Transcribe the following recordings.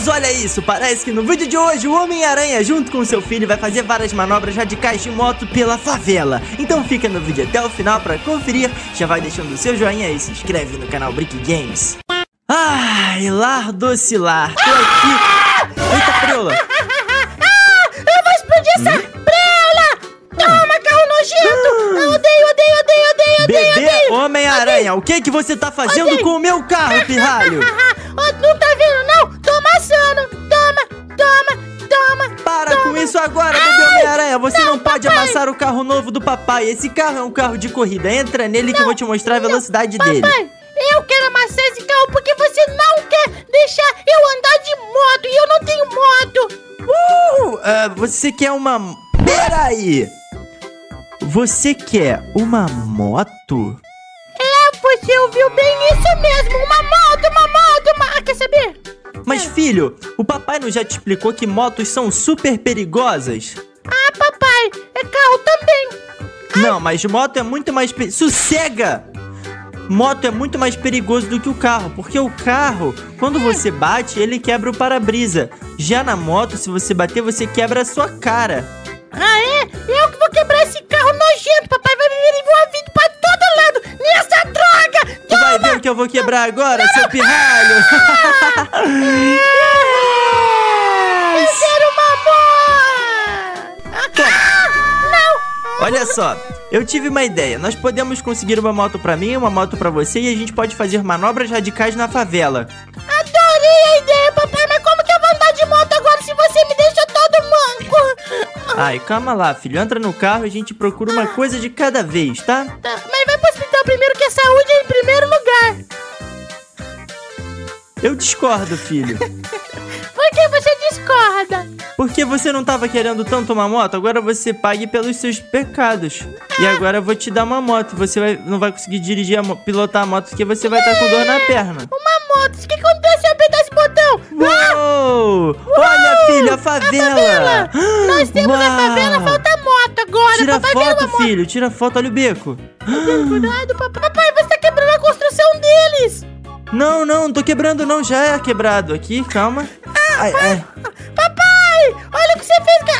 amiguinhos, olha isso. Parece que no vídeo de hoje o Homem-Aranha junto com seu filho vai fazer várias manobras radicais de moto pela favela. Então fica no vídeo até o final pra conferir. Já vai deixando o seu joinha e se inscreve no canal Brick Games. Ai, lar docilar. Tô aqui. Eita, preula. Eu vou explodir essa preula. Toma, carro nojento. Eu odeio. Bebê Homem-Aranha, o que você tá fazendo com o meu carro, pirralho? Não tá vendo, não? Tô amassando. Toma. Para com isso agora, bebê Homem-Aranha. Você não pode amassar o carro novo do papai. Esse carro é um carro de corrida. Entra nele que eu vou te mostrar a velocidade dele. Papai, eu quero amassar esse carro porque você não quer deixar eu andar de moto e eu não tenho moto. Você quer uma... Peraí. Você quer uma moto? Você ouviu bem isso mesmo. Uma moto. Quer saber? Mas filho, o papai não já te explicou que motos são super perigosas? Papai, é carro também. Não, mas moto é muito mais... Sossega! Moto é muito mais perigoso do que o carro, porque o carro, quando você bate, ele quebra o para-brisa. Já na moto, se você bater, você quebra a sua cara. Eu que vou quebrar esse carro nojento. Papai vai me ver envolvido pra todo lado nessa droga. Tu vai ver o que eu vou quebrar agora, seu pirralho. Eu quero uma moto. Não. Olha só, eu tive uma ideia. Nós podemos conseguir uma moto pra mim e uma moto pra você e a gente pode fazer manobras radicais na favela. Adorei a ideia, papai. Mas como que eu vou andar de moto agora se você me deixa todo manco? Ai, calma lá, filho. Entra no carro e a gente procura uma coisa de cada vez, tá? Tá, mas vai pro hospital primeiro que a saúde é em primeiro lugar. Eu discordo, filho. Por que você discorda? Porque você não tava querendo tanto uma moto, agora você pague pelos seus pecados. E agora eu vou te dar uma moto. Você não vai conseguir dirigir, pilotar a moto, porque você vai estar com dor na perna. Uma moto? O que acontece se eu apertar esse botão? Uou! Olha, filho, a favela! Nós temos a favela, falta moto agora. Tira papai, foto, filho, tira foto, olha o beco. Cuidado, papai. Papai, você tá quebrando a construção deles. Não tô quebrando não, já é quebrado. Aqui, calma. Ai. Papai, olha o que você fez.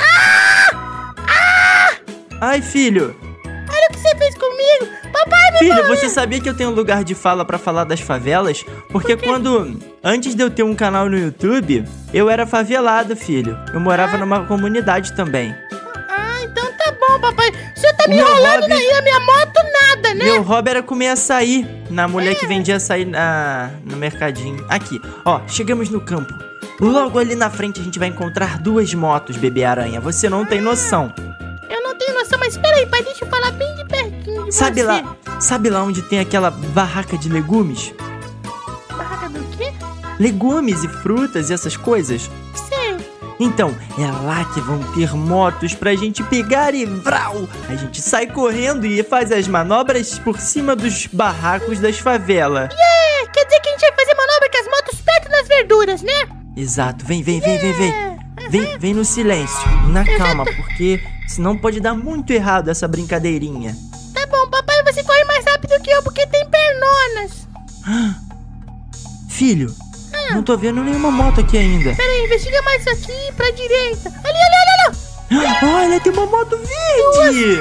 Ai, filho. Olha o que você fez comigo. Papai, me Filho, morreu. você sabia que eu tenho um lugar de fala pra falar das favelas? Porque antes de eu ter um canal no YouTube, eu era favelado, filho. Eu morava numa comunidade também. Então tá bom, papai. Você tá me enrolando daí, a minha moto nada, né? Meu hobby era comer açaí na mulher que vendia açaí no mercadinho. Aqui, ó, chegamos no campo. Logo ali na frente a gente vai encontrar duas motos, bebê aranha. Você não tem noção. Eu não tenho noção, mas espera aí, pai, deixa eu falar bem de pertinho de Sabe lá onde tem aquela barraca de legumes? Barraca do quê? Legumes e frutas e essas coisas? Sei. Então, é lá que vão ter motos pra gente pegar e vrau! A gente sai correndo e faz as manobras por cima dos barracos das favelas. Quer dizer que a gente vai fazer manobra com as motos perto das verduras, né? Exato, vem. Vem no silêncio, na calma, porque senão pode dar muito errado essa brincadeirinha. Tá bom, papai, você corre mais rápido que eu porque tem pernonas. Filho, não tô vendo nenhuma moto aqui ainda. Pera aí, investiga mais aqui pra direita. Ali. Olha, tem uma moto verde!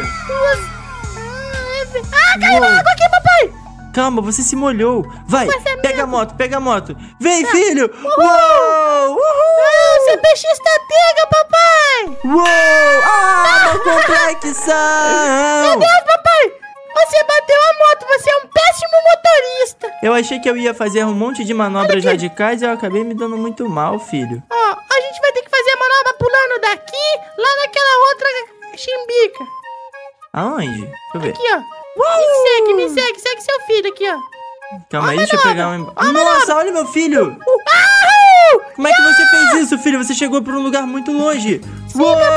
Caiu água aqui, papai! Calma, você se molhou. Vai, pega a moto. Vem, filho! Uhul! Você peixe estratega, papai! Uou! Uma complexão! Meu Deus, papai! Você bateu a moto, você é um péssimo motorista! Eu achei que eu ia fazer um monte de manobras radicais e eu acabei me dando muito mal, filho. A gente vai ter que fazer a manobra pulando daqui, lá naquela outra chimbica. Aonde? Deixa eu ver. Aqui, ó. Me segue seu filho aqui, ó. Calma aí, deixa eu pegar um... Nossa, olha meu filho! Como é que você fez isso, filho? Você chegou por um lugar muito longe. Sim,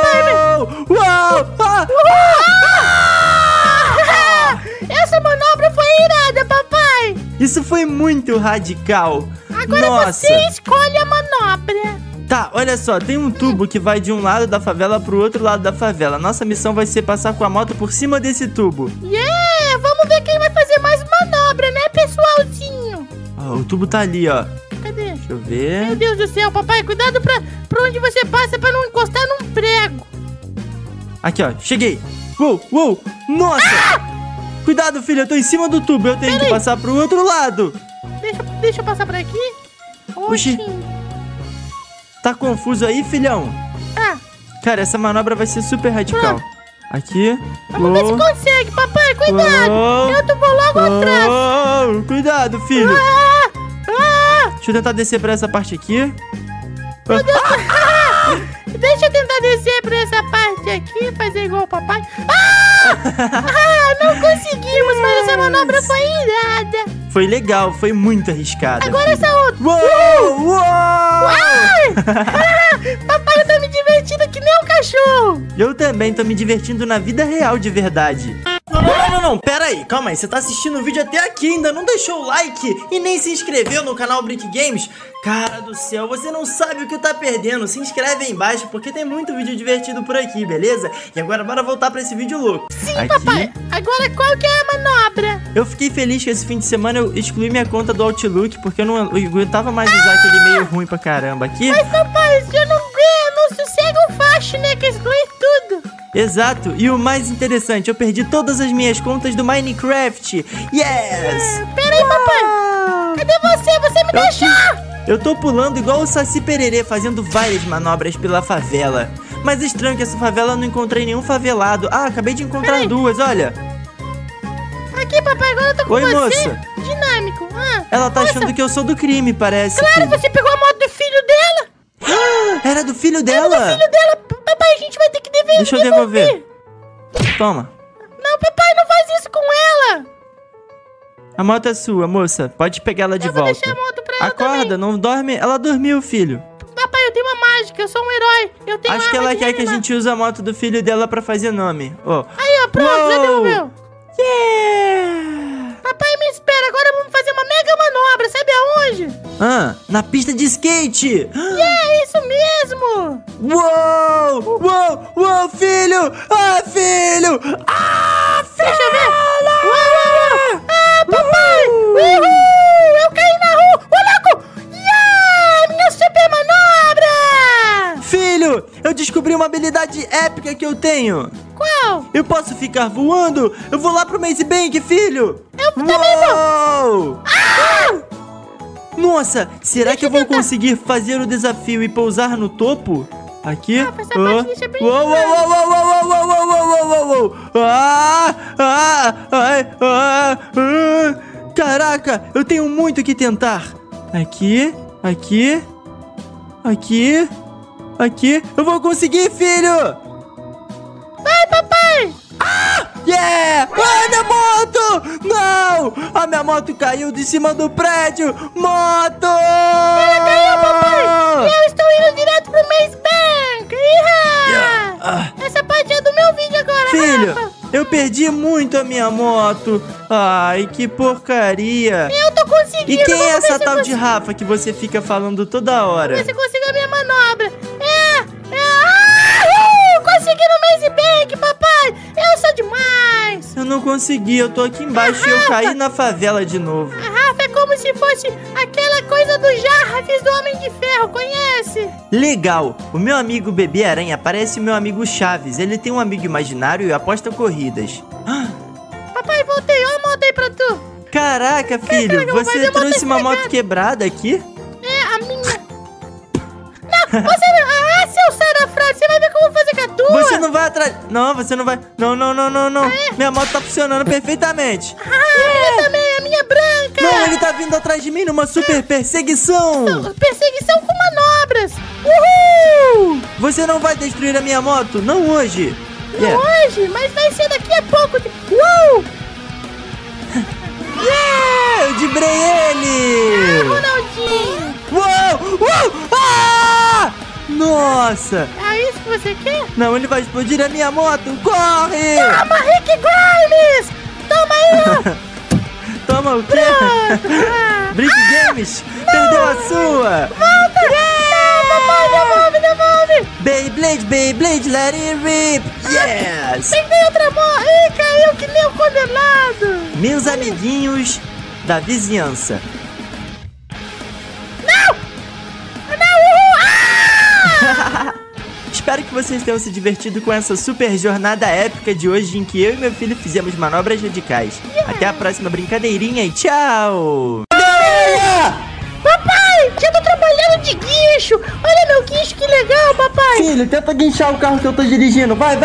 papai. Essa manobra foi irada, papai. Isso foi muito radical. Agora você escolhe a manobra. Tá, olha só, tem um tubo que vai de um lado da favela pro outro lado da favela. Nossa missão vai ser passar com a moto por cima desse tubo. Vamos ver quem vai fazer mais manobra, né, pessoalzinho? O tubo tá ali, ó. Cadê? Deixa eu ver. Meu Deus do céu, papai, cuidado pra onde você passa pra não encostar num prego. Aqui, ó, cheguei. Uou, nossa! Cuidado, filho, eu tô em cima do tubo. Eu tenho que passar pro outro lado. Deixa eu passar por aqui. Oxi. Tá confuso aí, filhão? Cara, essa manobra vai ser super radical. Aqui. Vamos ver se consegue, papai, cuidado. Eu vou logo atrás. Cuidado, filho. Deixa eu tentar descer pra essa parte aqui. Meu Deus. Deixa eu tentar descer pra essa parte aqui, fazer igual o papai. Não conseguimos, mas essa manobra foi irada. Foi legal, foi muito arriscada. Agora essa outra. Uou! Papai, eu tô me divertindo que nem um cachorro. Eu também tô me divertindo na vida real de verdade. Não, pera aí, calma aí. Você tá assistindo o vídeo até aqui, ainda não deixou o like e nem se inscreveu no canal Brick Games? Cara do céu, você não sabe o que tá perdendo. Se inscreve aí embaixo porque tem muito vídeo divertido por aqui, beleza? E agora bora voltar pra esse vídeo louco. Sim, aqui, papai. Agora qual que é a manobra? Eu fiquei feliz que esse fim de semana eu excluí minha conta do Outlook porque eu não aguentava mais usar aquele meio ruim pra caramba aqui. Mas papai, você não sossega o facho, né? Que exclui tudo. Exato, e o mais interessante, eu perdi todas as minhas contas do Minecraft. Yes! Pera aí, papai. Cadê você? Você me deixou! Eu tô pulando igual o Saci Pererê, fazendo várias manobras pela favela. Mas estranho que essa favela eu não encontrei nenhum favelado. Acabei de encontrar duas, olha. Aqui, papai, agora eu tô com Oi, você. Moça. Dinâmico. Ela tá achando que eu sou do crime, parece. Claro, filho. você pegou a moto do filho dela. Era do filho dela? Era do filho dela. Papai, a gente vai ter que devolver. Deixa eu devolver. Toma. Não, papai, não faz isso com ela. A moto é sua, moça. Pode pegar ela de volta. Vou deixar a moto pra ela Acorda, também. Não dorme. Ela dormiu, filho. Papai, eu tenho uma mágica. Eu sou um herói. Eu tenho Acho que ela quer que a gente use a moto do filho dela pra fazer nome. Aí, ó, pronto, já devolveu. Yeah! Papai, me espera. Agora vamos fazer uma mega manobra. Sabe aonde? Na pista de skate. É isso mesmo. Uou, filho. Filho. Deixa eu ver. Uou. Papai. Uhul. Eu caí na rua. Ô, louco. Minha super manobra. Filho, eu descobri uma habilidade épica que eu tenho. Qual? Eu posso ficar voando? Eu vou lá pro Maze Bank, filho. Eu também vou. Nossa, será que eu vou conseguir fazer o desafio e pousar no topo? Aqui. Essa parte deixa bem. Caraca, eu tenho muito que tentar. Aqui. Eu vou conseguir, filho. Vai, papai. Yeah! Minha moto! Não! A minha moto caiu de cima do prédio! Moto! Ela caiu, papai! Eu estou indo direto pro Maze Bank! Essa parte é do meu vídeo agora, filho, Rafa. eu perdi muito a minha moto! Ai, que porcaria! Eu tô conseguindo! E quem é essa tal de Rafa que você fica falando toda hora? Você conseguiu a minha manobra! Consegui no Maze Bank, papai! Eu sou demais! Eu não consegui, eu tô aqui embaixo e eu caí na favela de novo. A Rafa é como se fosse aquela coisa do Jarvis do Homem de Ferro, conhece? Legal! O meu amigo Bebê Aranha parece o meu amigo Chaves. Ele tem um amigo imaginário e aposta corridas. Papai, voltei, olha a moto aí pra tu! Caraca, filho, você trouxe uma moto quebrada aqui? É, a minha... Não, você não... seu Sarafrado, você vai ver como eu vou fazer com a tua! Você não vai atrás... Não, você não vai... Não. Minha moto tá funcionando perfeitamente. A minha também, a minha branca! Não, ele tá vindo atrás de mim numa super perseguição! Perseguição com manobras! Uhul! Você não vai destruir a minha moto, não hoje! Não hoje, mas vai ser daqui a pouco! Eu dibrei ele! Ronaldinho! Nossa! É isso que você quer? Não, ele vai explodir a minha moto! Corre! Toma, Rick Grimes! Toma aí! Toma o quê? Brick Games! Perdeu a sua! Volta! Devolve! Beyblade, let it rip! Yes! Peguei outra moto! Ih, caiu que nem um condenado! Meus amiguinhos da vizinhança. Não! espero que vocês tenham se divertido com essa super jornada épica de hoje, em que eu e meu filho fizemos manobras radicais. Até a próxima brincadeirinha e tchau! Papai, já tô trabalhando de guincho. Olha meu guincho, que legal, papai. Filho, tenta guinchar o carro que eu tô dirigindo. Vai!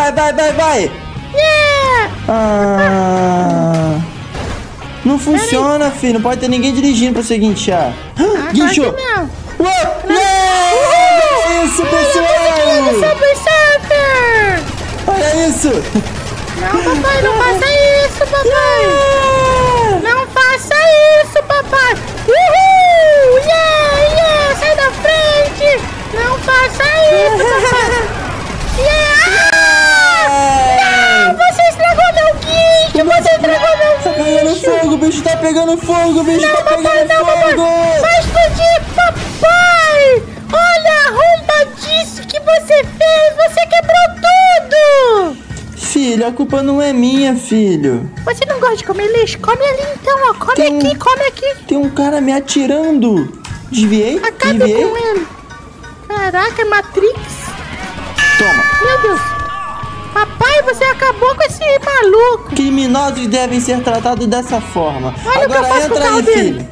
Não funciona, filho. Não pode ter ninguém dirigindo pra você guinchar. Guinchou! Não. Olha isso, pessoal! Subway Surfer! Olha isso! Não, papai, não faça isso, papai! Não faça isso, papai! Uhul! Yeah! Sai da frente! Não faça isso, papai! Não! Você estragou meu guincho! Você estragou meu guincho! Tá pegando fogo, o bicho tá pegando fogo! O bicho tá pegando fogo! Vai explodir, papai! Olha a arrombadice que você fez! Você quebrou tudo! Filho, a culpa não é minha, filho. Você não gosta de comer lixo? Come ali então, ó. Come aqui. Tem um cara me atirando. Desviei? Acabe com ele. Caraca, Matrix. Toma. Meu Deus. Papai, você acabou com esse maluco. Criminosos devem ser tratados dessa forma. Olha agora o que eu faço entra com o carro aí, dele.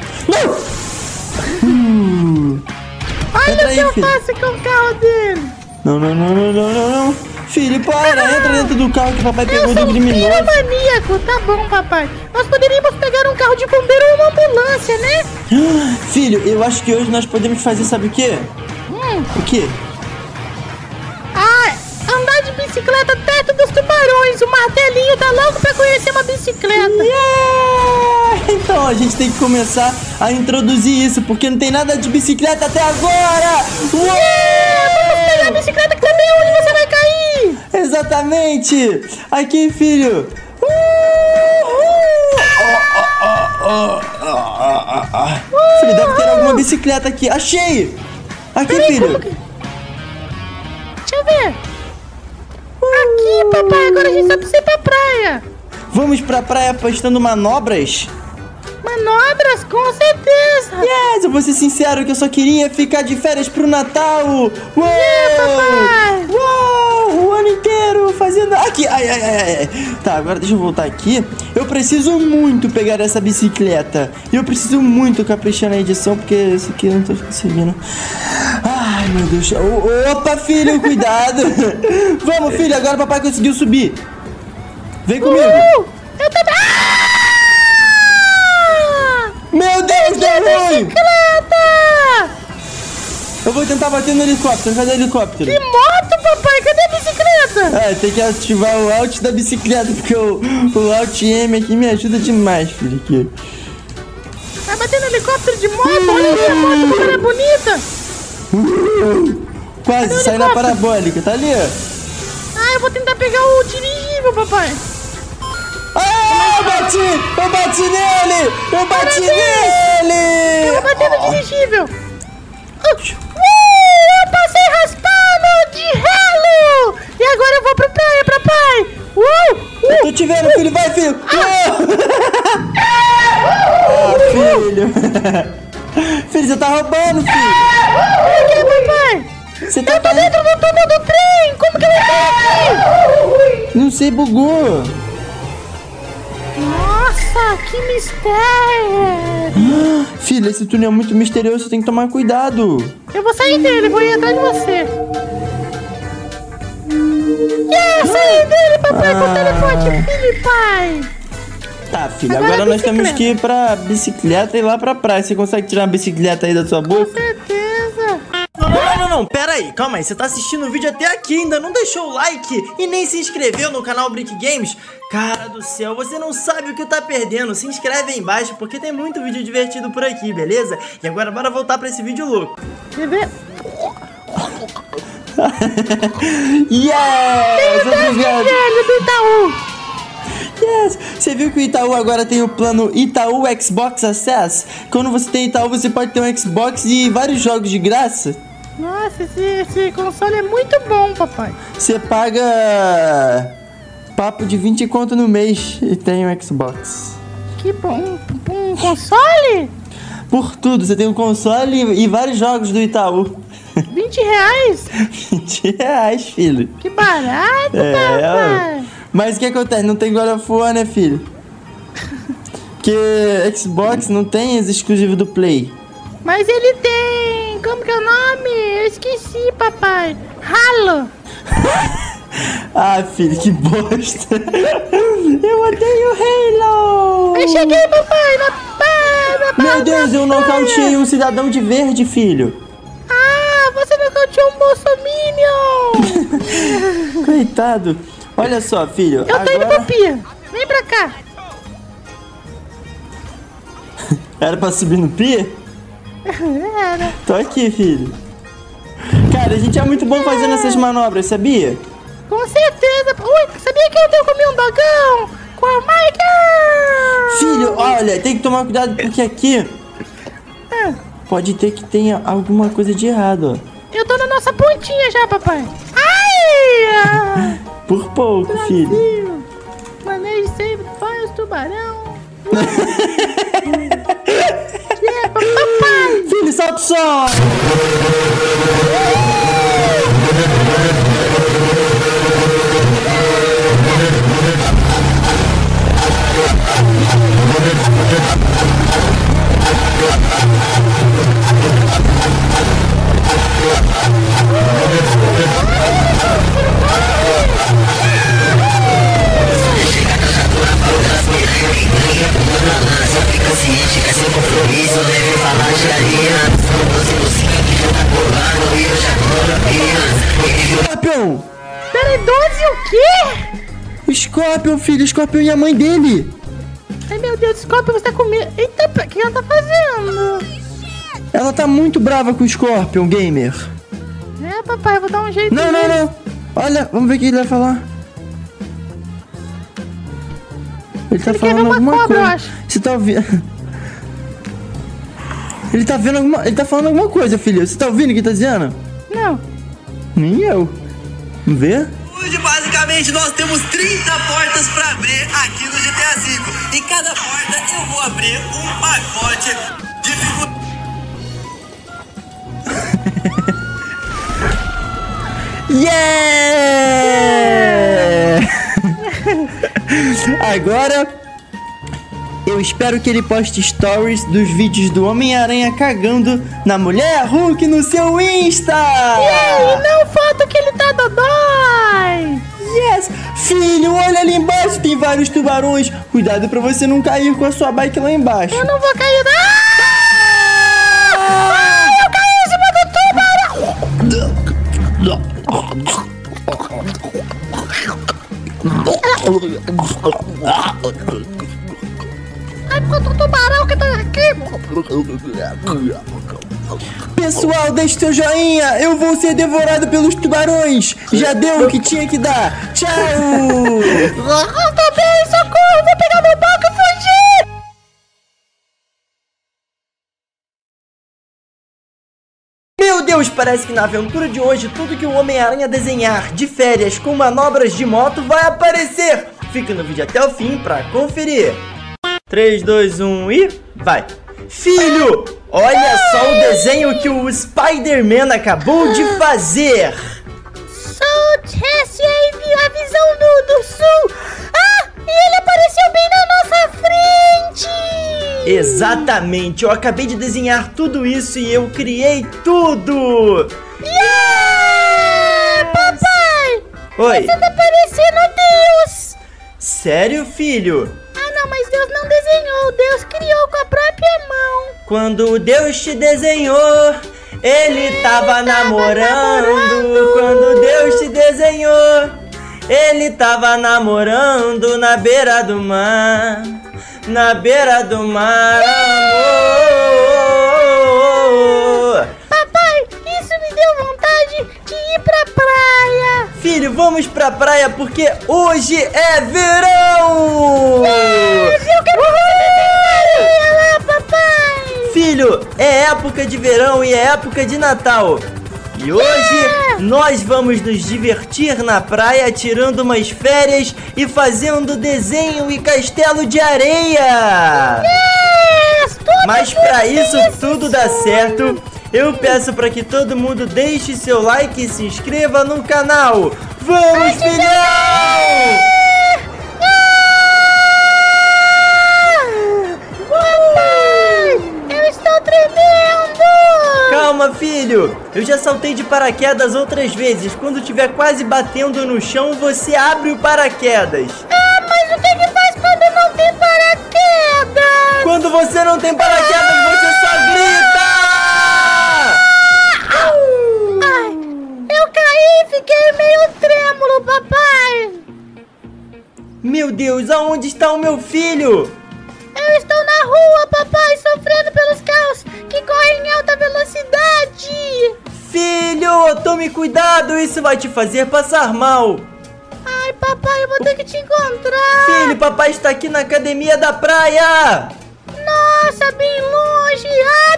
filho. Olha Entra o que aí, eu filho. faço com o carro dele. Não. Filho, entra dentro do carro que o papai pegou do Eu sou um criminoso. piromaníaco. Tá bom, papai. Nós poderíamos pegar um carro de bombeiro ou uma ambulância, né? Filho, eu acho que hoje nós podemos fazer, sabe o quê? O quê? Andar de bicicleta perto dos tubarões. O martelinho tá louco pra conhecer uma bicicleta. Então a gente tem que começar a introduzir isso, porque não tem nada de bicicleta até agora! Vamos pegar a bicicleta que também é onde você vai cair! Exatamente! Aqui, filho! Filho, deve ter alguma bicicleta aqui. Achei! Aqui, Peraí, filho! Deixa eu ver. Aqui, papai. Agora a gente só precisa ir pra praia. Vamos pra praia apostando manobras? Manobras, com certeza. Yes, eu vou ser sincero que eu só queria ficar de férias pro Natal. Uou! Papai. Uou! O ano inteiro fazendo... Aqui, ai. Tá, agora deixa eu voltar aqui. Eu preciso muito pegar essa bicicleta. E eu preciso muito caprichar na edição, porque esse aqui eu não tô conseguindo. Ai, meu Deus. Opa, filho, cuidado. Vamos, filho, agora o papai conseguiu subir. Vem comigo. Eu também. Meu Deus, deu ruim. Bicicleta! Eu vou tentar bater no helicóptero. Cadê o helicóptero? Que moto, papai? Cadê a bicicleta? Tem que ativar o Alt da bicicleta, porque o Alt M aqui me ajuda demais, filho. Aqui. Vai bater no helicóptero de moto? Olha aí a moto, como ela é bonita. Quase, sai na parabólica, tá ali, ó. Eu vou tentar pegar o dirigível, papai. Eu bati nele! Eu bati nele! Eu vou bater no dirigível. Eu passei raspando de ralo. E agora eu vou pra praia, papai. Eu tô te vendo, filho. Vai, filho. Filho. Filho, você tá roubando, filho. Por que, papai? Você tá Dentro do túnel do trem. Como que eu entrei aqui? Não sei, bugou. Nossa, que mistério. Filho, esse túnel é muito misterioso. Você tem que tomar cuidado. Eu vou sair dele, vou ir atrás de você. Saí dele, papai, com o telefone, filho e pai. Tá, filho, agora nós temos que ir pra bicicleta e ir lá pra praia. Você consegue tirar uma bicicleta aí da sua boca? Com certeza. Não, pera aí, calma aí. Você tá assistindo o vídeo até aqui, ainda não deixou o like e nem se inscreveu no canal Brick Games? Cara do céu, você não sabe o que tá perdendo. Se inscreve aí embaixo porque tem muito vídeo divertido por aqui, beleza? E agora bora voltar pra esse vídeo louco. Quer ver? Yes! Obrigado! Velho do Itaú. Yes! Você viu que o Itaú agora tem o plano Itaú Xbox Access? Quando você tem Itaú, você pode ter um Xbox e vários jogos de graça. Nossa, esse console é muito bom, papai. Você paga papo de 20 conto no mês e tem um Xbox. Que bom. Um console? Por tudo, você tem um console e vários jogos do Itaú. 20 R$20? 20 reais, filho. Que barato, papai. Mas o que acontece? Não tem God of War, né, filho? Porque Xbox não tem os exclusivos do Play. Mas ele tem. Como que é o nome? Eu esqueci, papai. Halo. Ah, filho, que bosta. Eu odeio Halo. Eu cheguei, papai. Meu Deus, eu nocauteei um cidadão de verde, filho. Ah, você nocauteou um bolsominion. Coitado. Olha só, filho. Eu tô indo pra pia. Vem pra cá. Era pra subir no pia? Era. Tô aqui, filho. Cara, a gente é muito bom fazendo essas manobras, sabia? Com certeza. Ui, sabia que eu comi um dogão com a Michael? Filho, olha, tem que tomar cuidado porque aqui pode ter que tenha alguma coisa de errado, ó. Eu tô na nossa pontinha já, papai. Ai! Por pouco, filho. Manejo sempre, faz tubarão. Papai! Filho, solta o som! Scorpion! Peraí, 12 o quê? O Scorpion, filho, o Scorpion e a mãe dele! Ai, meu Deus, Scorpion, você tá com medo. Eita, o que ela tá fazendo? Ela tá muito brava com o Scorpion, gamer. É, papai, eu vou dar um jeito. Não, não, não. Olha, vamos ver o que ele vai falar. Ele tá falando alguma cobra, coisa. eu acho. Você tá ouvindo? Ele tá vendo alguma... Ele tá falando alguma coisa, filho. Você tá ouvindo o que ele tá dizendo? Não. Nem eu. Vamos ver? Hoje, basicamente, nós temos 30 portas pra abrir aqui no GTA V. Em cada porta eu vou abrir um pacote de figurinhas. Yeah! Agora eu espero que ele poste stories dos vídeos do Homem-Aranha cagando na Mulher Hulk no seu Insta! E não foto que ele tá dodói! Yes! Filho, olha ali embaixo, tem vários tubarões. Cuidado pra você não cair com a sua bike lá embaixo. Eu não vou cair, não! Ai, eu caí em cima do tubarão! Ai, quanto tubarão que tá aqui! Pessoal, deixe seu joinha. Eu vou ser devorado pelos tubarões. Já deu o que tinha que dar. Tchau! Eu tô bem, socorro! Vou pegar meu barco e fugir! Meu Deus, parece que na aventura de hoje tudo que o Homem-Aranha desenhar de férias com manobras de moto vai aparecer. Fica no vídeo até o fim pra conferir. 3, 2, 1 e vai! Filho, olha só o desenho que o Spider-Man acabou de fazer. Soltasse aí a visão do sul! Ah! E ele apareceu bem na nossa frente! Exatamente, eu acabei de desenhar tudo isso e eu criei tudo! Yeah! Papai! Oi! Você tá parecendo Deus! Sério, filho? Ah não, mas Deus não desenhou, Deus criou com a própria mão! Quando Deus te desenhou, Ele tava namorando. Quando Deus te desenhou, Ele tava namorando na beira do mar. Na beira do mar, amor. Papai, isso me deu vontade de ir pra praia! Filho, vamos pra praia porque hoje é verão! Eu quero areia lá, papai! Filho, é época de verão e é época de Natal. E hoje nós vamos nos divertir na praia, tirando umas férias e fazendo desenho e castelo de areia. Yes, Mas para isso tudo dar certo, eu peço para que todo mundo deixe seu like e se inscreva no canal. Vamos, filhão! Eu estou tremendo! Calma, filho! Eu já saltei de paraquedas outras vezes. Quando estiver quase batendo no chão, você abre o paraquedas. Ah, mas o que faz quando não tem paraquedas? Quando você não tem paraquedas, você só grita! Ai, eu caí e fiquei meio trêmulo, papai! Meu Deus, aonde está o meu filho? Eu estou na rua, papai, sofrendo pelos carros que correm em alta velocidade! Filho, tome cuidado, isso vai te fazer passar mal. Ai, papai, eu vou ter que te encontrar! Filho, papai está aqui na academia da praia! Nossa, bem longe!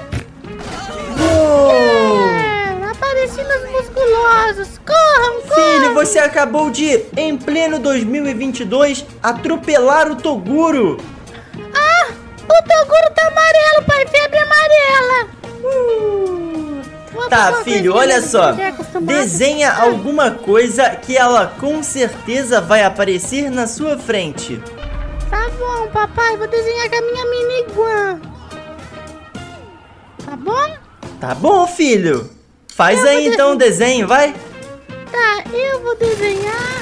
Apareci nos musculosos! Corram, corram! Filho, você acabou de, em pleno 2022, atropelar o Toguro! Ah, o Toguro tá amarelo, pai! Febre amarela! Tá, filho, olha só. Desenha alguma coisa que ela com certeza vai aparecer na sua frente. Tá bom, papai, vou desenhar com a minha mini Guan. Tá bom? Tá bom, filho. Faz aí então o desenho, vai. Tá, eu vou desenhar.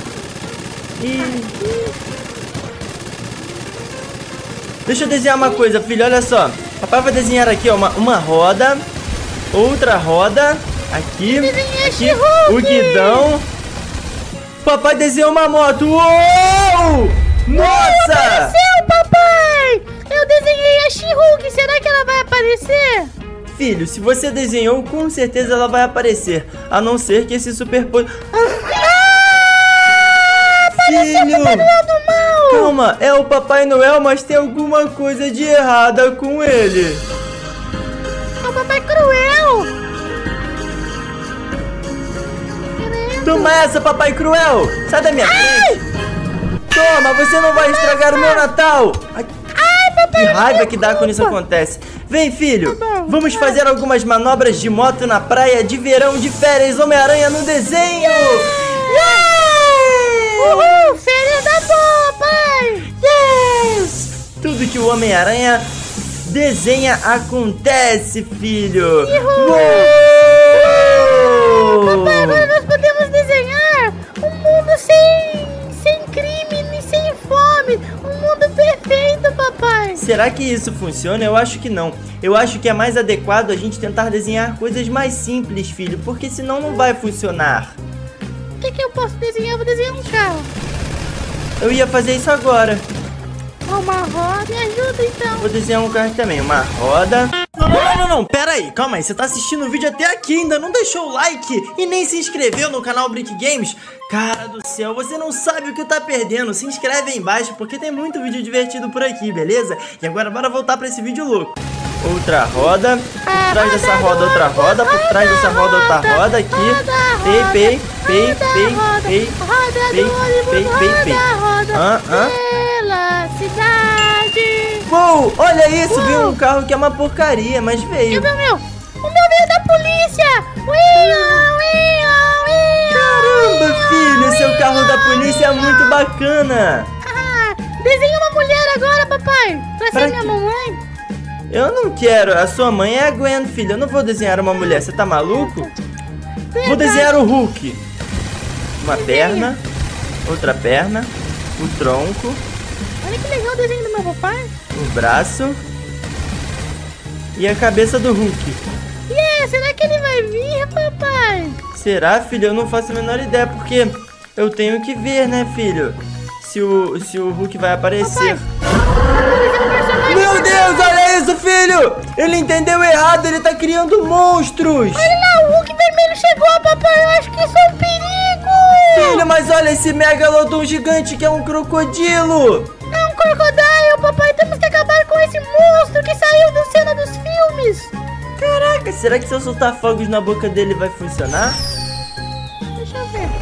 Deixa eu desenhar uma coisa, filho, olha só. Papai vai desenhar aqui, ó, uma roda, outra roda, aqui, o guidão. Papai desenhou uma moto. Uou! Nossa! Apareceu, papai! Eu desenhei a She-Hulk, será que ela vai aparecer? Filho, se você desenhou, com certeza ela vai aparecer. A não ser que esse superpoder... Filho! O Papai Noel do mal! Calma, é o Papai Noel, mas tem alguma coisa de errada com ele. É o Papai Cruel! Toma essa, Papai Cruel! Sai da minha frente! Toma, você não vai estragar o meu Natal! Ai, papai, que raiva que dá quando isso acontece. Vem, filho, vamos fazer algumas manobras de moto na praia de verão de férias Homem-Aranha no desenho! Uhul! Férias da boa, pai! Yes! Tudo que o Homem-Aranha desenha acontece, filho! Papai, agora nós podemos desenhar um mundo sem crime, sem fome, um mundo perfeito, papai! Será que isso funciona? Eu acho que não. Eu acho que é mais adequado a gente tentar desenhar coisas mais simples, filho, porque senão não vai funcionar. O que eu posso desenhar? Eu vou desenhar um carro. Eu ia fazer isso agora. Uma roda, me ajuda então. Vou desenhar um carro também, uma roda. Não, pera aí, calma aí. Você tá assistindo o vídeo até aqui, ainda não deixou o like e nem se inscreveu no canal Brick Games? Cara do céu, você não sabe o que tá perdendo. Se inscreve aí embaixo porque tem muito vídeo divertido por aqui, beleza? E agora bora voltar pra esse vídeo louco. Outra roda, por trás dessa roda outra roda, por trás dessa roda outra roda aqui. Pei. Pela cidade. Uou, olha isso, veio um carro que é uma porcaria, mas veio. O meu veio da polícia. Caramba, filho, seu carro da polícia é muito bacana. Desenha uma mulher agora, papai. Pra ser minha mamãe. Eu não quero, a sua mãe é a Gwen, filho. Eu não vou desenhar uma mulher, você tá maluco? Vou desenhar o Hulk. Uma perna, outra perna, o tronco. Olha que legal o desenho do meu papai. O braço e a cabeça do Hulk. Será que ele vai vir, papai? Será, filho? Eu não faço a menor ideia, porque eu tenho que ver, né, filho? Se o Hulk vai aparecer. Meu Deus, olha isso, filho! Ele entendeu errado, ele tá criando monstros! Olha lá, o Hulk vermelho chegou, papai! Eu acho que isso é um perigo! Filho, mas olha esse megalodon gigante que é um crocodilo! É um crocodilo, papai! Temos que acabar com esse monstro que saiu da cena dos filmes! Caraca, será que se eu soltar fogos na boca dele vai funcionar? Deixa eu ver.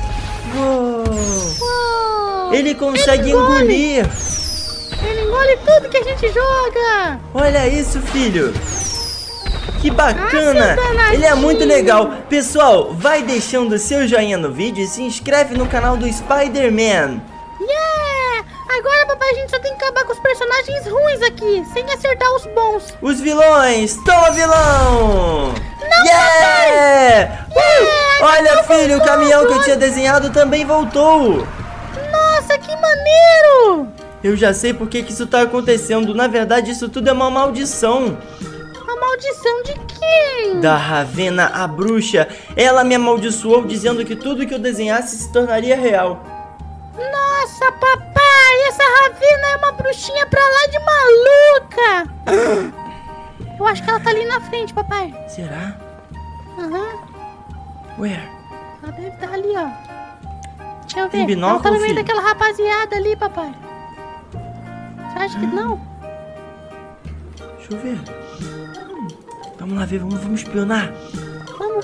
Uou. Ele consegue engolir! Ele engole tudo que a gente joga! Olha isso, filho! Que bacana! Ele é muito legal. Pessoal, vai deixando seu joinha no vídeo e se inscreve no canal do Spider-Man. Yeah! Agora, papai, a gente só tem que acabar com os personagens ruins aqui, sem acertar os bons. Os vilões! Toma, vilão! Não, yeah! Olha, filho, o caminhão que eu tinha desenhado também voltou. Nossa, que maneiro! Eu já sei por que isso tá acontecendo. Na verdade, isso tudo é uma maldição. Uma maldição de quem? Da Ravenna, a bruxa. Ela me amaldiçoou dizendo que tudo que eu desenhasse se tornaria real. Nossa, papai, essa Ravenna é uma bruxinha pra lá de maluca. Eu acho que ela tá ali na frente, papai. Será? Aham. Where? Ela deve estar ali, ó. Deixa eu ver. Tem binóculo, ela tá no meio filho? daquela rapaziada ali, papai. Você acha que não? Deixa eu ver. Vamos lá ver, vamos espionar. Vamos.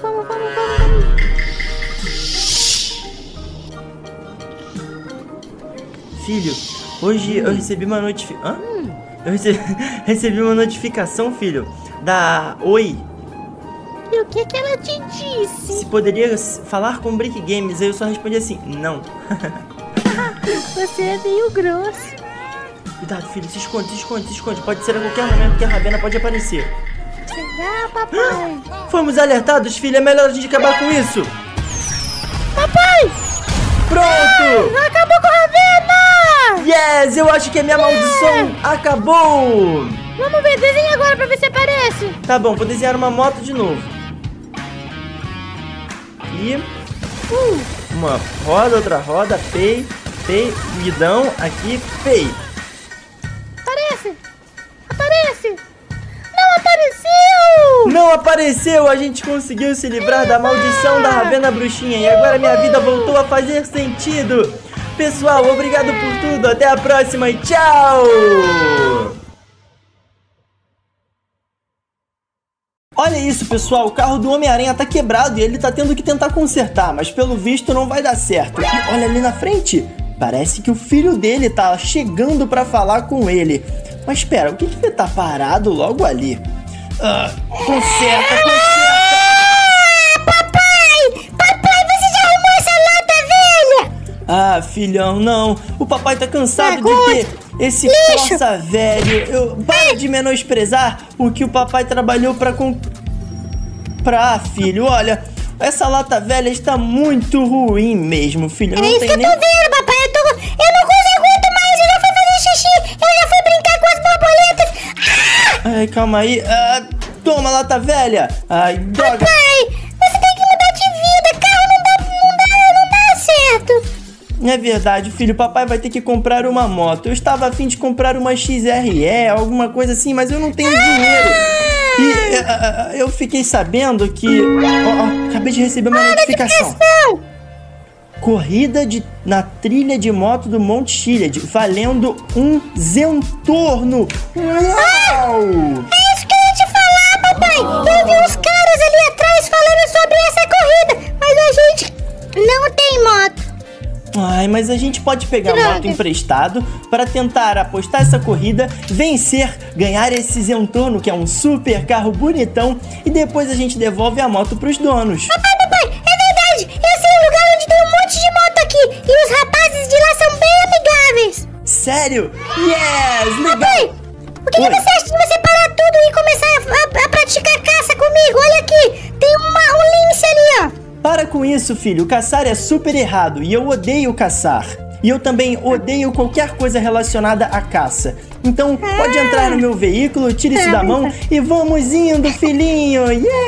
Filho, hoje eu recebi uma notificação. Eu recebi uma notificação, filho, da Oi. E o que ela te disse? Se poderia falar com o Brick Games. Aí eu só respondi assim, não. Você é meio grosso. Cuidado, filho, se esconde. Pode ser a qualquer momento que a Ravenna pode aparecer. Será, papai? Fomos alertados, filho, é melhor a gente acabar com isso. Papai! Pronto! Acabou com a Ravenna! Yes, eu acho que a minha maldição acabou. Vamos ver, desenha agora pra ver se aparece. Tá bom, vou desenhar uma moto de novo. Aqui. Uma roda, outra roda, pei, guidão, aqui, pei. Aparece! Não apareceu! Não apareceu! A gente conseguiu se livrar da maldição da Ravenna bruxinha e agora minha vida voltou a fazer sentido. Pessoal, obrigado por tudo, até a próxima e tchau! Olha isso, pessoal, o carro do Homem-Aranha tá quebrado e ele tá tendo que tentar consertar, mas pelo visto não vai dar certo. E olha ali na frente, parece que o filho dele tá chegando pra falar com ele. Mas espera, o que ele tá parado logo ali? Conserta! Papai, você já arrumou essa lata velha? Ah, filhão, não. O papai tá cansado de ter esse lixo. Corsa velho. Para de menosprezar o que o papai trabalhou pra comprar, filho. Olha, essa lata velha está muito ruim mesmo, filho. É isso que eu tô vendo, papai. Eu não aguento mais. Eu já fui fazer xixi. Eu já fui brincar com as borboletas. Ai, calma aí. Toma, lata velha. Ai, droga. Papai, você tem que mudar de vida. Carro não dá certo. É verdade, filho. Papai vai ter que comprar uma moto. Eu estava a fim de comprar uma XRE, alguma coisa assim, mas eu não tenho dinheiro. E eu fiquei sabendo que... acabei de receber uma notificação. Corrida na trilha de moto do Monte Chiliad, valendo um Zentorno. Uau! É isso que eu ia te falar, papai. Eu vi uns caras ali atrás falando sobre essa corrida, mas a gente não tem moto. Ai, mas a gente pode pegar a moto emprestado para tentar apostar essa corrida, vencer, ganhar esse Zentorno, que é um super carro bonitão, e depois a gente devolve a moto pros donos. Papai, é verdade. Eu sei um lugar onde tem um monte de moto aqui e os rapazes de lá são bem amigáveis. Sério? Yes! Legal! Papai, o que você acha de você parar tudo e começar a praticar caça comigo? Olha aqui, tem um lince ali, ó. Para com isso, filho. Caçar é super errado e eu odeio caçar. E eu também odeio qualquer coisa relacionada à caça. Então, pode entrar no meu veículo, tire isso da mão e vamos indo, filhinho!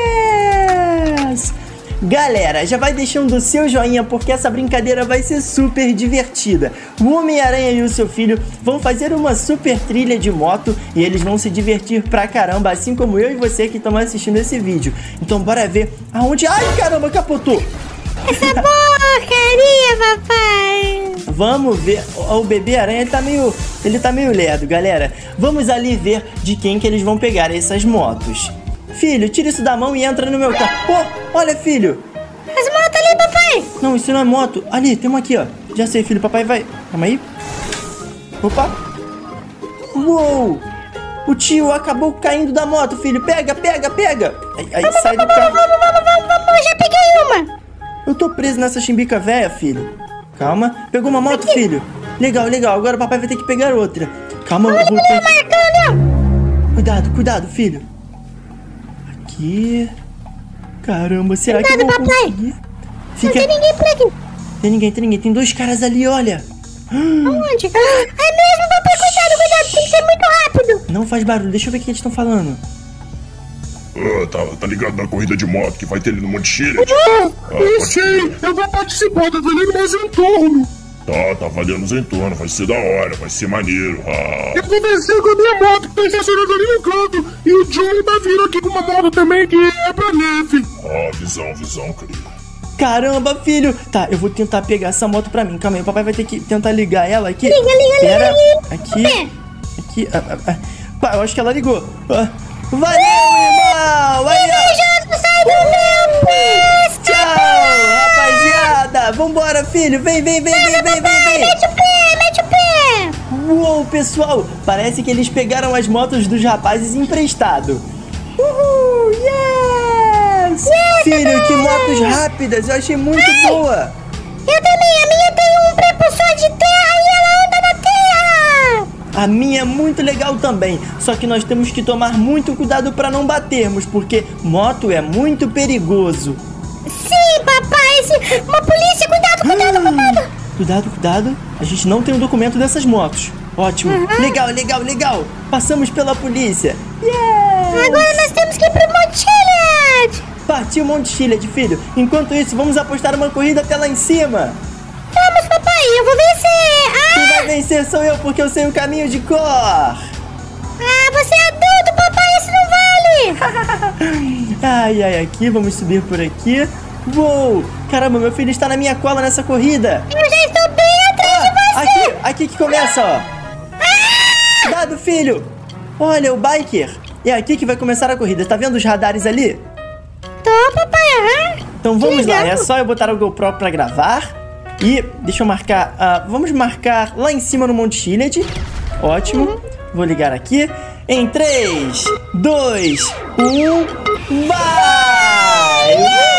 Yes! Galera, já vai deixando o seu joinha porque essa brincadeira vai ser super divertida. O Homem-Aranha e o seu filho vão fazer uma super trilha de moto e eles vão se divertir pra caramba, assim como eu e você que estão assistindo esse vídeo. Então bora ver aonde... Ai, caramba, capotou! Essa porcaria, papai! Vamos ver, o bebê aranha ele tá meio lerdo, galera. Vamos ali ver de quem que eles vão pegar essas motos. Filho, tira isso da mão e entra no meu carro. Oh, olha, filho. As motos ali, papai. Não, isso não é moto. Ali, tem uma aqui, ó. Já sei, filho, papai vai. Calma aí. Opa. Uou. O tio acabou caindo da moto, filho. Pega, pega, pega. Aí sai do carro. Vamos, já peguei uma. Eu tô preso nessa chimbica velha, filho. Calma. Pegou uma moto, filho. Legal, legal. Agora o papai vai ter que pegar outra. Calma, eu vou ter... Cuidado, cuidado, filho. Aqui. Caramba, será que eu vou conseguir? Não tem ninguém por aqui. Tem ninguém. Tem 2 caras ali, olha. Aonde? É mesmo, papai. Cuidado. Tem que ser muito rápido. Não faz barulho. Deixa eu ver o que eles estão falando. Tá ligado na corrida de moto que vai ter ali no Monte Chile? Eu sei, eu vou participar, tá valendo mais em torno. Tá valendo os entornos, vai ser da hora, vai ser maneiro. Eu vou vencer com a minha moto que tá estacionada ali no canto. E o Joe vai vir aqui com uma moto também que é pra neve. Visão, querido. Caramba, filho. Tá, eu vou tentar pegar essa moto pra mim. Calma aí, o papai vai ter que tentar ligar ela aqui. Liga. Aqui. Pá, eu acho que ela ligou. Valeu, irmão! Sai do meu pé. Tchau, rapaziada! Vambora, filho! Vem! Mete o pé. Uou, pessoal! Parece que eles pegaram as motos dos rapazes emprestado. Uhul! Yes! Filho, que motos rápidas! Eu achei muito boa! Eu também, a minha tem um propulsor de terra e ela anda na terra! A minha é muito legal também, só que nós temos que tomar muito cuidado para não batermos, porque moto é muito perigoso. Sim, papai! Uma polícia! Cuidado! Cuidado! A gente não tem o documento dessas motos. Ótimo! Legal! Passamos pela polícia! Yes! Agora nós temos que ir pro Monte Chile! Partiu Monte Chile, filho! Enquanto isso, vamos apostar uma corrida até lá em cima! Vamos, papai! Eu vou vencer! Quem vai vencer sou eu, porque eu sei o caminho de cor! Você é adulto, papai! Isso não vale! Ai, aqui, vamos subir por aqui. Uou! Caramba, meu filho está na minha cola nessa corrida! Eu já estou bem atrás de você! Aqui que começa, ó! Cuidado, filho! Olha, o biker! É aqui que vai começar a corrida, tá vendo os radares ali? Tô, papai! Então vamos lá, é só eu botar o GoPro pra gravar. E deixa eu marcar, vamos marcar lá em cima no Monte Chile. Ótimo, vou ligar aqui. Em 3, 2, 1, vai!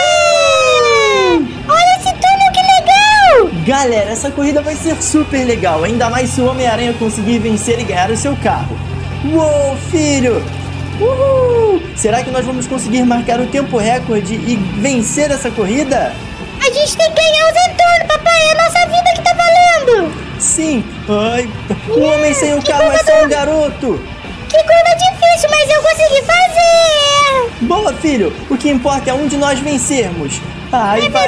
Olha esse túnel, que legal! Galera, essa corrida vai ser super legal, ainda mais se o Homem-Aranha conseguir vencer e ganhar o seu carro. Uou, filho! Uhul! Será que nós vamos conseguir marcar o tempo recorde e vencer essa corrida? A gente tem que ganhar os entornos, papai! É a nossa vida que tá valendo! Sim! Ai, o homem sem o carro é só um garoto! Que curva difícil, mas eu consegui fazer! Boa, filho! O que importa é um de nós vencermos! Ai, vai!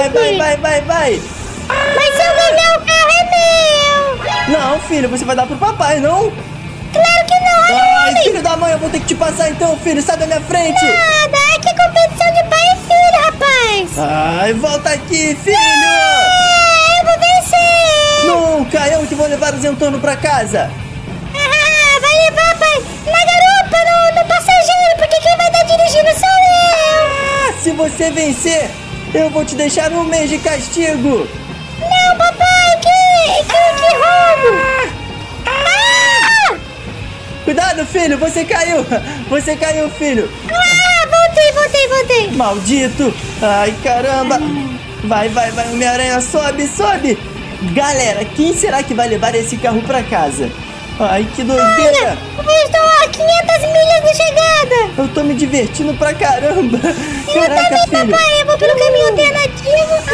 Mas se eu ganhar, o carro é meu! Não, filho, você vai dar pro papai, não? Claro que não! Ai, filho da mãe, eu vou ter que te passar então, filho! Sai da minha frente! Nada! É que competição de pai e filho, rapaz! Ai, volta aqui, filho! Eu vou vencer! Nunca! Eu que vou levar o Zentorno pra casa! Vai levar, pai! Na garupa, no passageiro, porque quem vai estar dirigindo sou eu! Se você vencer, eu vou te deixar 1 mês de castigo! Não, papai! Que roubo! Cuidado, filho! Você caiu! Você caiu, filho! Voltei! Maldito! Ai, caramba! Vai, Homem-Aranha, sobe! Galera, quem será que vai levar esse carro pra casa? Ai, que doideira! Eu estou a 500 milhas de chegada! Eu tô me divertindo pra caramba! Eu Caraca, também, filho! papai! Eu vou pelo caminho alternativo!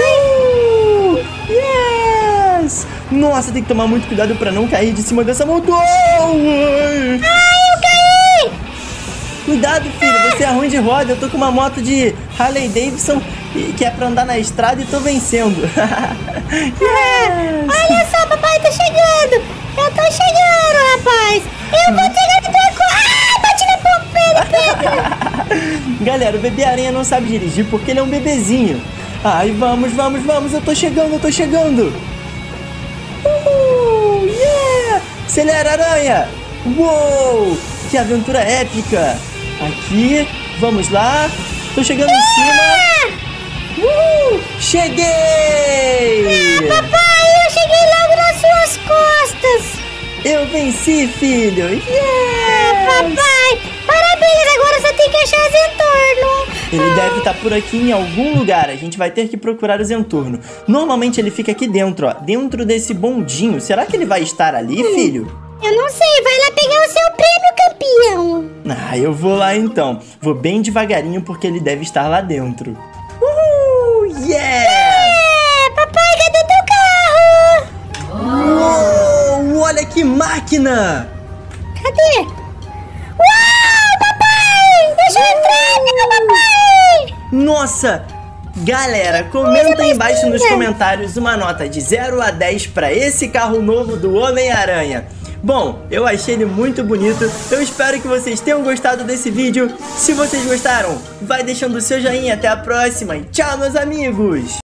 Yes! Nossa, tem que tomar muito cuidado pra não cair de cima dessa moto! Eu caí! Cuidado, filho, você é ruim de roda. Eu tô com uma moto de Harley Davidson que é pra andar na estrada e tô vencendo. Yes! Olha só, papai, tô chegando! Eu tô chegando, rapaz! Eu vou chegar no teu carro! Bati na pompa! Galera, o bebê-aranha não sabe dirigir porque ele é um bebezinho. Ai, vamos, eu tô chegando! Yeah! Acelera, aranha! Uou! Que aventura épica! Aqui, vamos lá! Tô chegando em cima! Cheguei! Papai, eu cheguei logo nas suas costas! Eu venci, filho! Yeah! Papai, parabéns, agora só tem que achar o Zentorno. Ele deve estar por aqui em algum lugar. A gente vai ter que procurar o Zentorno. Normalmente ele fica aqui dentro, ó. Dentro desse bondinho. Será que ele vai estar ali, filho? Eu não sei, vai lá pegar o seu prêmio, campeão. Ah, eu vou lá então. Vou bem devagarinho porque ele deve estar lá dentro. Yeah! Papai, cadê teu carro? Uou, olha que máquina! Cadê? Uau, papai! Deixa eu entrar, meu papai! Nossa! Galera, comenta aí embaixo nos comentários uma nota de 0 a 10 para esse carro novo do Homem-Aranha. Bom, eu achei ele muito bonito, eu espero que vocês tenham gostado desse vídeo. Se vocês gostaram, vai deixando o seu joinha, até a próxima e tchau, meus amigos!